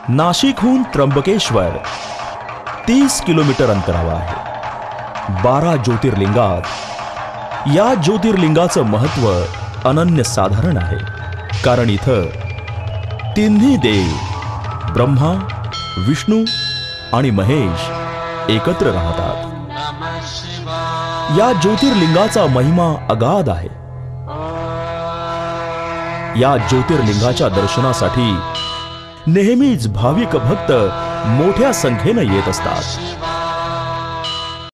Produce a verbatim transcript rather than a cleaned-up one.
नाशिकहून त्र्यंबकेश्वर तीस किलोमीटर अंतरावर आहे। बारा ज्योतिर्लिंगात या ज्योतिर्लिंगाचं महत्त्व अनन्यसाधारण आहे, कारण इथं तिन्ही देव ब्रह्मा, विष्णू आणि महेश एकत्र राहतात। या ज्योतिर्लिंगाचा महिमा अगाध आहे। या ज्योतिर्लिंगाच्या दर्शनासाठी नेहमीच भाविक भक्त मोठ्या संख्येने येत असतात।